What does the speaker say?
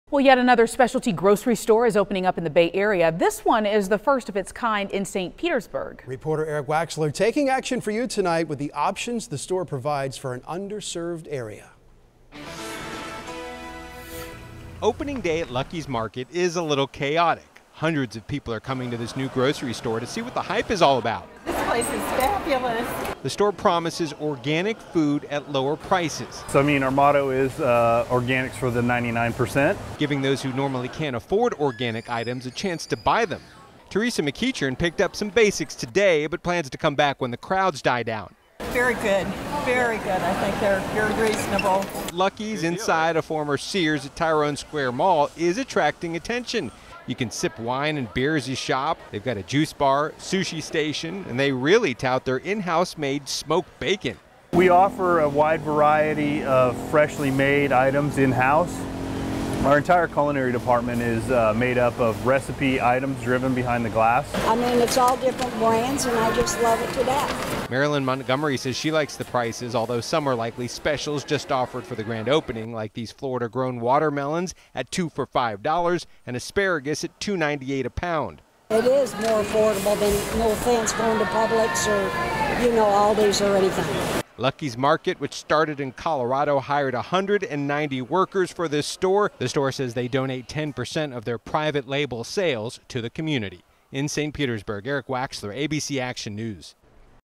Well, yet another specialty grocery store is opening up in the Bay Area. This one is the first of its kind in St. Petersburg. Reporter Eric Waxler taking action for you tonight with the options the store provides for an underserved area. Opening day at Lucky's Market is a little chaotic. Hundreds of people are coming to this new grocery store to see what the hype is all about. This place is fabulous. The store promises organic food at lower prices. So, our motto is organics for the 99%. Giving those who normally can't afford organic items a chance to buy them. Teresa McEachern picked up some basics today, but plans to come back when the crowds die down. Very good. Very good. I think they're very reasonable. Lucky's inside a former Sears at Tyrone Square Mall is attracting attention. You can sip wine and beer as you shop. They've got a juice bar, sushi station, and they really tout their in-house made smoked bacon. We offer a wide variety of freshly made items in-house. Our entire culinary department is made up of recipe items driven behind the glass. It's all different brands, and I just love it to death. Marilyn Montgomery says she likes the prices, although some are likely specials just offered for the grand opening, like these Florida-grown watermelons at 2 for $5 and asparagus at $2.98 a pound. It is more affordable than, no offense, going to Publix or, Aldi's or anything. Lucky's Market, which started in Colorado, hired 190 workers for this store. The store says they donate 10% of their private label sales to the community. In St. Petersburg, Eric Waxler, ABC Action News.